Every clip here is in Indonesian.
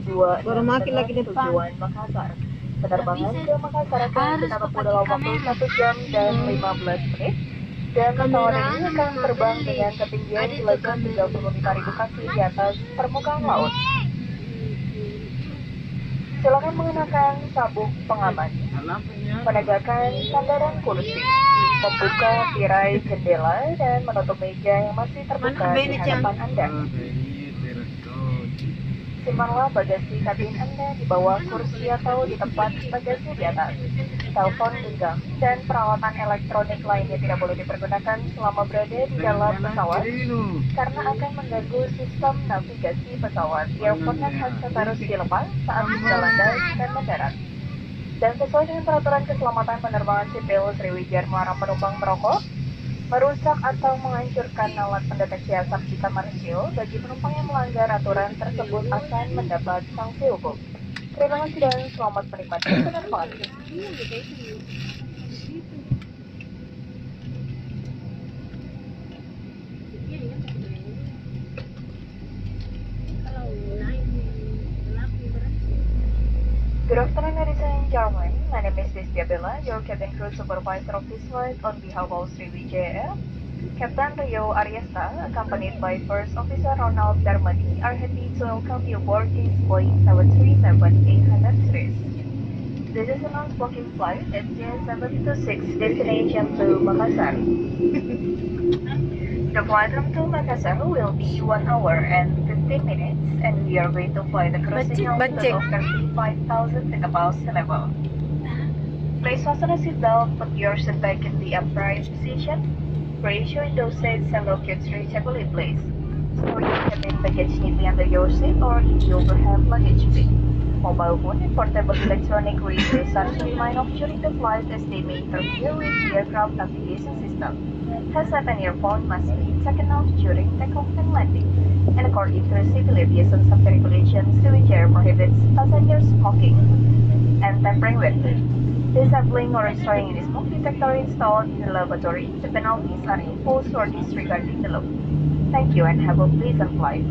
2 Baru makin lagi depan. tujuan Makassar. Penerbangan ke Makassar akan ditempuh dalam waktu 1 jam dan 15 menit. Dan pesawat ini akan terbang dengan ketinggian selajang 35.000 kaki di atas permukaan laut. Silakan mengenakan sabuk pengaman, menegakkan sandaran kursi, membuka tirai jendela dan menutup meja yang masih terbuka di hadapan Anda. Simpanlah bagasi kabin Anda di bawah kursi atau di tempat bagasi di atas. Telepon genggam dan peralatan elektronik lainnya tidak boleh dipergunakan selama berada di dalam pesawat karena akan mengganggu sistem navigasi pesawat. Earphone dan headset harus dilepas saat jalan darat dan mendarat. Dan sesuai dengan peraturan keselamatan penerbangan sipil, Sriwijaya melarang penumpang merokok, merusak atau menghancurkan alat pendeteksi asap di kamar kecil. Bagi penumpang yang melanggar aturan tersebut akan mendapat sanksi hukum. Terima kasih dan selamat menikmati penerbangan. Good afternoon, ladies and gentlemen. My name is Destia Bella, your cabin crew supervisor of this flight on behalf of Sriwijaya Air. Captain Rio Ariesta, accompanied by First Officer Ronald Darmadi, are happy to welcome you aboard this Boeing 737-800 series. This is a non-blocking flight at JS726 destination to Makassar. The flight from to Makassar will be 1 hour and 15 minutes, and we are going to fly the cruising altitude of 35,000 feet above sea level. Please fasten a seatbelt, put your seat back in the upright position. Raise your window seats and lock your tray table in place. Store your cabin baggage neatly under your seat or in the overhead luggage bin. Mobile phone and portable electronic radios are to remain off during the flight as they may interfere with the aircraft navigation system. Headset and earphone must be taken off during takeoff and landing. And according to civil aviation safety regulations, Sriwijaya prohibits passenger smoking and tampering with disabling or destroying any smoke detector installed in the lavatory. The penalties are imposed or disregarding the law. Thank you and have a pleasant flight.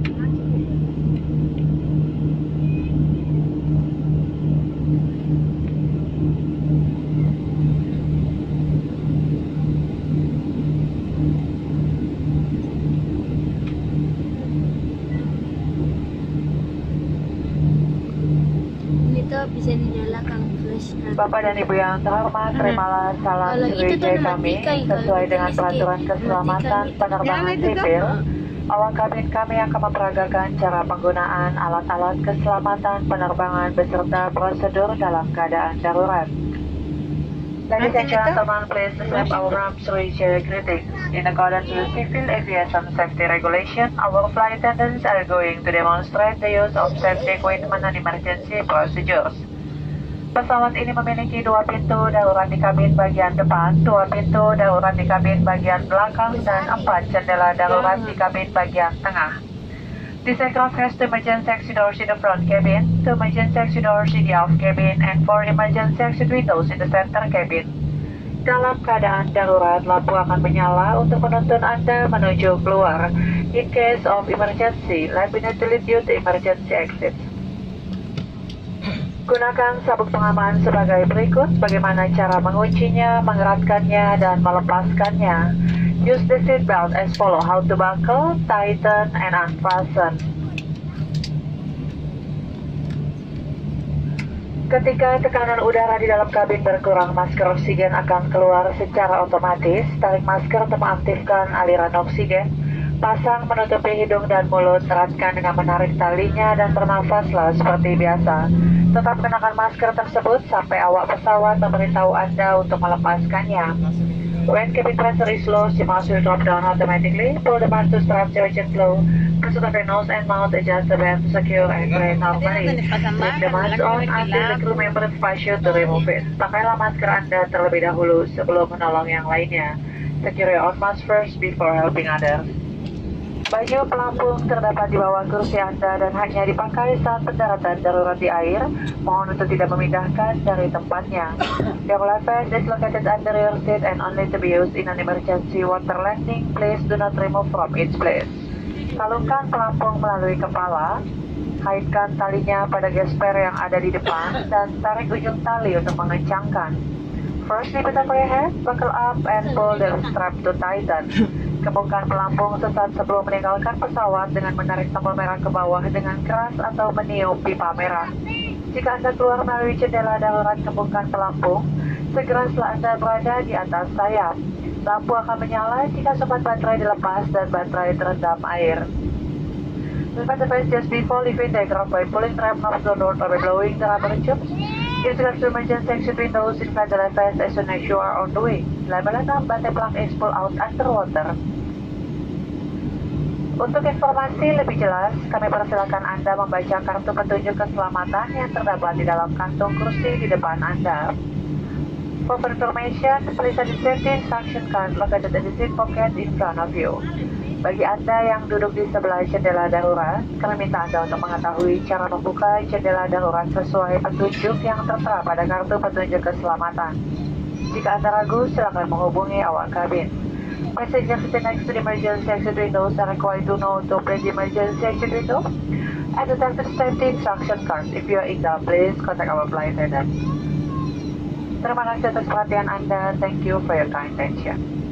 Ini tuh bisa dinyalakan flash. Bapak dan Ibu yang terhormat, terimalah salam Sriwijaya kami sesuai dengan peraturan keselamatan penerbangan sipil. Awak kabin kami akan memperagakan cara penggunaan alat-alat keselamatan penerbangan beserta prosedur dalam keadaan darurat. Ladies and gentlemen, please accept our warm Sriwijaya greetings. In accordance with civil aviation safety regulation, our flight attendants are going to demonstrate the use of safety equipment and emergency procedures. Pesawat ini memiliki 2 pintu darurat di kabin bagian depan, 2 pintu darurat di kabin bagian belakang, dan 4 jendela darurat di kabin bagian tengah. This aircraft has 2 emergency exit doors in the front cabin, 2 emergency exit doors in the aft cabin, and 4 emergency exit windows in the center cabin. Dalam keadaan darurat, lampu akan menyala untuk menuntun Anda menuju keluar. In case of emergency, light will lead you to emergency exit. Gunakan sabuk pengaman sebagai berikut. Bagaimana cara menguncinya, mengeratkannya, dan melepaskannya. Use the seat belt as follow. How to buckle, tighten, and unfasten. Ketika tekanan udara di dalam kabin berkurang, masker oksigen akan keluar secara otomatis. Tarik masker untuk mengaktifkan aliran oksigen. Pasang menutupi hidung dan mulut, eratkan dengan menarik talinya dan bernafaslah seperti biasa. Tetap kenakan masker tersebut sampai awak pesawat memberitahu Anda untuk melepaskannya. When cabin pressure is low, the mask will drop down automatically. Pull the mask to strap your chin flow. Press on the nose and mouth, adjust the band to secure and breathe normally. Leave the mask on until the crew member advise you to remove it. Pakailah masker Anda terlebih dahulu sebelum menolong yang lainnya. Secure your own mask first before helping others. Baju pelampung terdapat di bawah kursi Anda dan hanya dipakai saat pendaratan darurat di air. Mohon untuk tidak memindahkan dari tempatnya. Your life vest is located under your seat and only to be used in an emergency water landing. Please do not remove from its place. Kalungkan pelampung melalui kepala. Kaitkan talinya pada gesper yang ada di depan dan tarik ujung tali untuk mengencangkan. First, lift up your head, buckle up, and pull the strap to tighten. Kembangkan pelampung sesaat sebelum meninggalkan pesawat dengan menarik tombol merah ke bawah dengan keras atau meniup pipa merah. Jika Anda keluar melalui jendela darurat, kembangkan pelampung segera setelah Anda berada di atas sayap. Lampu akan menyala jika sobat baterai dilepas dan baterai terendam air. Remember the face just before leaving the aircraft by pulling the knob downward or by blowing the rubber tubes. Use the emergency exit windows inside the life vest as soon as you are on the way. Level 6, battery plug is pulled out underwater. Untuk informasi lebih jelas, kami persilakan Anda membaca kartu petunjuk keselamatan yang terdapat di dalam kantung kursi di depan Anda. For further information, please see the safety instruction card located in the seat pocket in front of you. Bagi Anda yang duduk di sebelah jendela darurat, kami minta Anda untuk mengetahui cara membuka jendela darurat sesuai petunjuk yang tertera pada kartu petunjuk keselamatan. Jika Anda ragu, silakan menghubungi awak kabin. Passengers sitting next to the emergency exit windows are required to know to open the emergency exit window and to take the safety instruction card. If you are in doubt, please contact our flight attendant. Terima kasih atas perhatian Anda. Thank you for your kind attention.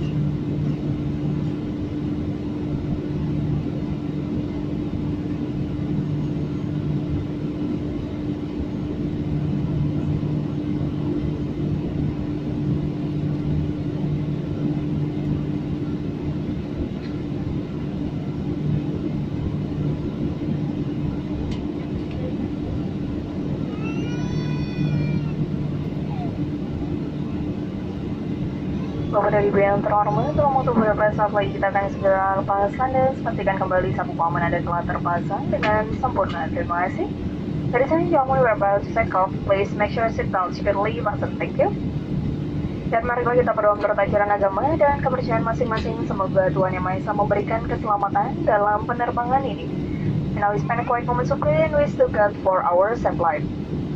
Bapak dari Ibu yang terhormat, tolong untuk beberapa saat lagi kita akan segera lepas landas. Pastikan kembali sabuk pengaman Anda telah terpasang dengan sempurna. Terima kasih. Dari sini jawabannya beberapa take off. Please make sure seat belt securely fastened. Thank you. Dan marilah kita berdoa menurut ajaran agama dan kepercayaan masing-masing. Semoga Tuhan Yang Maha Esa memberikan keselamatan dalam penerbangan ini. And now we spend a quiet moment of prayer and wish to God for our safe flight.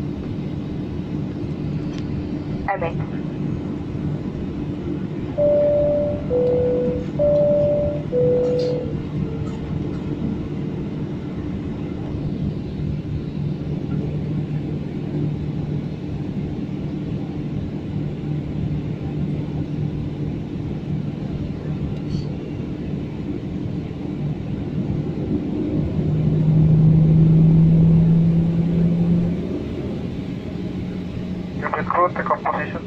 Amen. Cabin crew, take off position.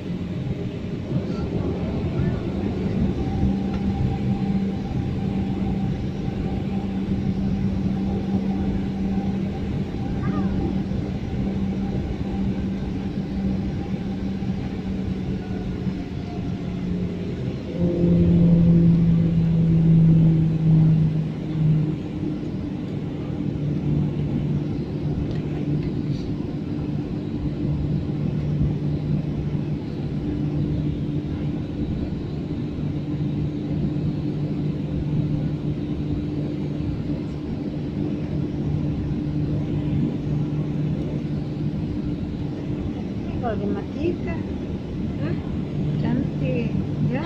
Kalau dimatikan, cantik ya.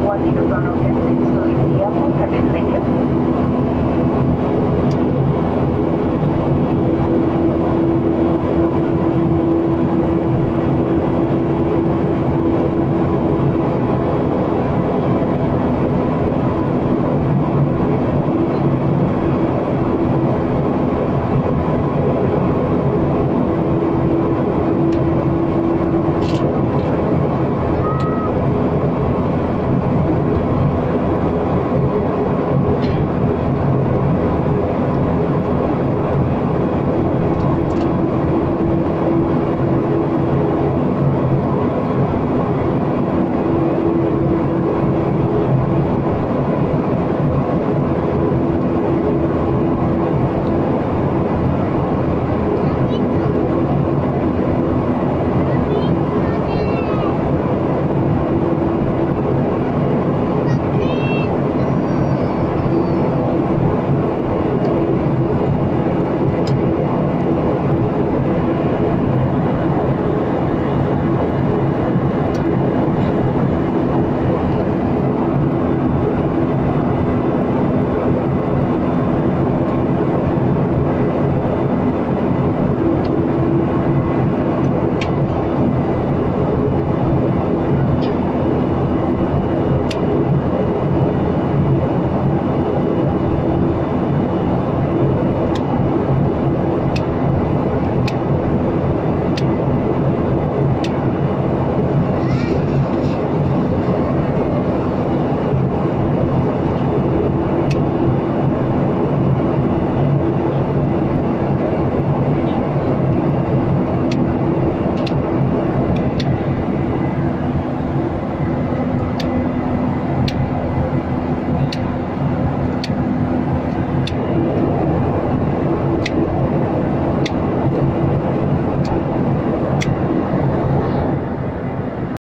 want you to turn off your seats so in the airport cabin. Thank you.